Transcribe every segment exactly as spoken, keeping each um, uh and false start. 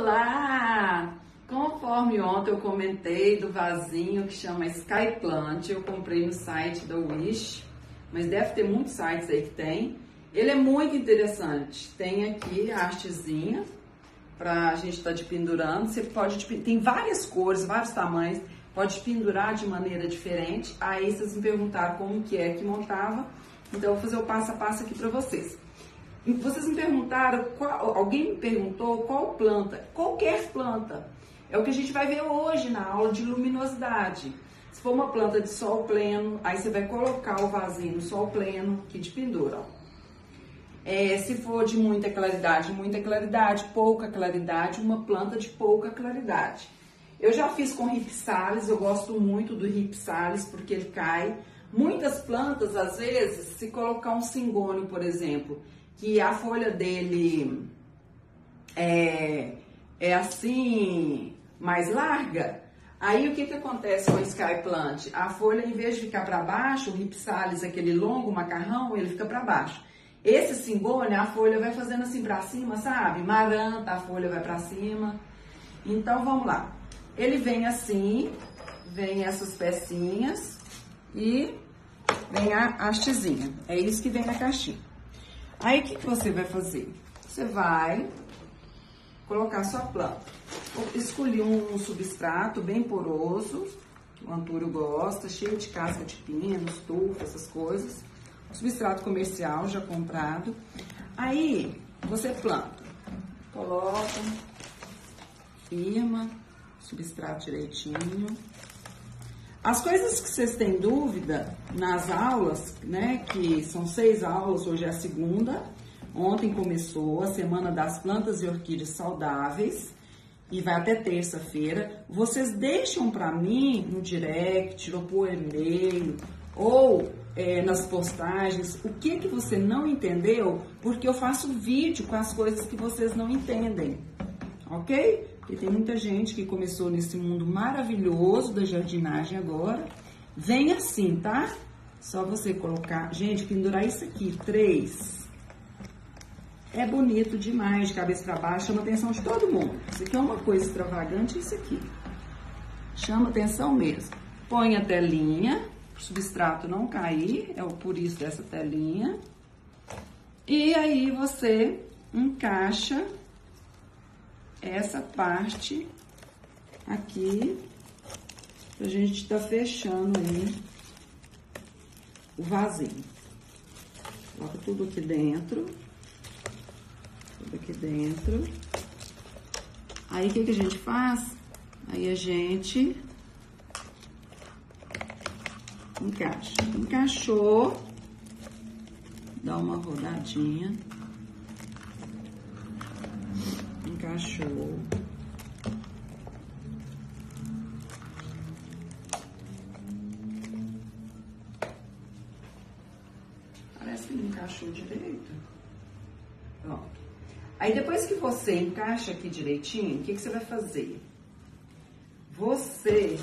Olá! Conforme ontem eu comentei do vasinho que chama Sky Plant, eu comprei no site da Wish, mas deve ter muitos sites aí que tem. Ele é muito interessante. Tem aqui a hastezinha pra gente estar tá de pendurando. Você pode, tem várias cores, vários tamanhos, pode pendurar de maneira diferente. Aí vocês me perguntaram como que é que montava, então eu vou fazer o passo a passo aqui pra vocês. Vocês me perguntaram, qual, alguém me perguntou qual planta, qualquer planta. É o que a gente vai ver hoje na aula de luminosidade. Se for uma planta de sol pleno, aí você vai colocar o vasinho no sol pleno, que te pendura. É, se for de muita claridade, muita claridade, pouca claridade, uma planta de pouca claridade. Eu já fiz com Ripsalis, eu gosto muito do Ripsalis porque ele cai. Muitas plantas, às vezes, se colocar um cingônio, por exemplo, que a folha dele é, é assim, mais larga, aí o que que acontece com o Sky Plant? A folha, em vez de ficar para baixo, o Ripsalis, aquele longo macarrão, ele fica para baixo. Esse cingônio, a folha vai fazendo assim para cima, sabe? Maranta, a folha vai para cima. Então, vamos lá. Ele vem assim, vem essas pecinhas e vem a hastezinha. É isso que vem na caixinha. Aí, o que, que você vai fazer? Você vai colocar sua planta. Escolhi um substrato bem poroso, que o Antúrio gosta, cheio de casca de pino, estufa, essas coisas. Substrato comercial já comprado. Aí, você planta. Coloca, firma, substrato direitinho. As coisas que vocês têm dúvida nas aulas, né, que são seis aulas, hoje é a segunda, ontem começou a Semana das Plantas e Orquídeas Saudáveis e vai até terça-feira, vocês deixam para mim no direct, ou por e-mail, ou é, nas postagens, o que que você não entendeu, porque eu faço vídeo com as coisas que vocês não entendem, ok? Porque tem muita gente que começou nesse mundo maravilhoso da jardinagem agora. Vem assim, tá? Só você colocar... Gente, pendurar isso aqui, três. É bonito demais, de cabeça para baixo, chama a atenção de todo mundo. Isso aqui é uma coisa extravagante, isso aqui. Chama atenção mesmo. Põe a telinha, o substrato não cair, é o por isso dessa telinha. E aí você encaixa essa parte aqui, pra gente tá fechando aí o vasinho. Coloca tudo aqui dentro, tudo aqui dentro. Aí, o que que a gente faz? Aí, a gente encaixa. Encaixou, dá uma rodadinha. Encaixou. Parece que não encaixou direito. Pronto. Aí, depois que você encaixa aqui direitinho, o que que você vai fazer? Você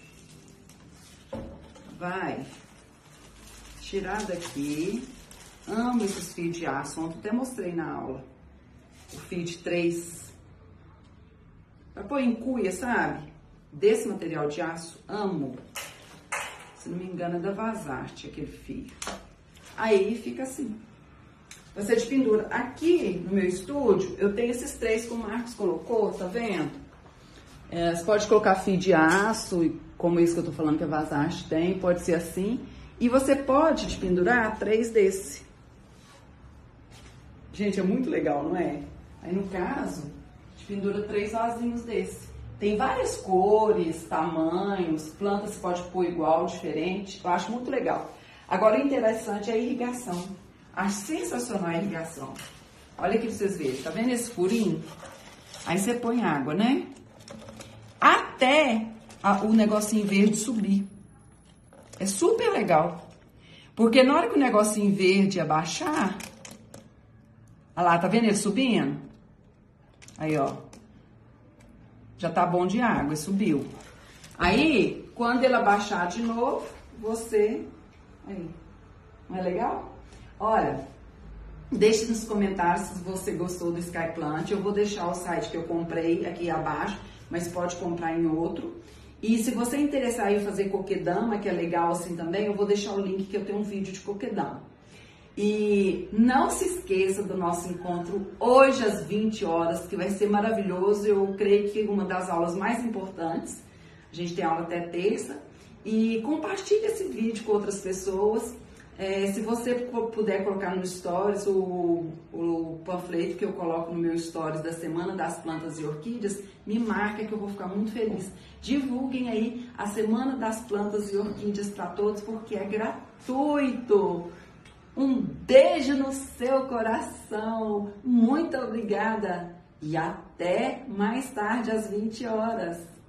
vai tirar daqui. Amo esses fios de aço. Ontem até mostrei na aula. O fio de três. Pra pôr em cuia, sabe? Desse material de aço, amo. Se não me engano, é da Vazarte, aquele fio. Aí, fica assim. Você te pendura. Aqui, no meu estúdio, eu tenho esses três que o Marcos colocou, tá vendo? É, você pode colocar fio de aço, como isso que eu tô falando que a Vazarte tem, pode ser assim. E você pode te pendurar três desse. Gente, é muito legal, não é? Aí, no caso, te pendura três vasinhos desse. Tem várias cores, tamanhos, plantas você pode pôr igual, diferente. Eu acho muito legal. Agora, o interessante é a irrigação. Acho sensacional a irrigação. Olha aqui pra vocês verem. Tá vendo esse furinho? Aí, você põe água, né? Até a, o negocinho verde subir. É super legal. Porque na hora que o negocinho verde abaixar... Olha lá, tá vendo ele subindo? Aí, ó. Já tá bom de água, subiu. Aí, quando ele abaixar de novo, você... Aí. Não é legal? Olha, Deixe nos comentários se você gostou do Sky Plant. Eu vou deixar o site que eu comprei aqui abaixo, mas pode comprar em outro. E se você interessar em fazer coquedama, que é legal assim também, eu vou deixar o link que eu tenho um vídeo de coquedama. E não se esqueça do nosso encontro hoje às vinte horas, que vai ser maravilhoso. Eu creio que uma das aulas mais importantes. A gente tem aula até terça. E compartilhe esse vídeo com outras pessoas. É, se você puder colocar no Stories o, o panfleto que eu coloco no meu Stories da Semana das Plantas e Orquídeas, me marca que eu vou ficar muito feliz. Divulguem aí a Semana das Plantas e Orquídeas para todos, porque é gratuito. Um beijo no seu coração. Muito obrigada e até mais tarde às vinte horas.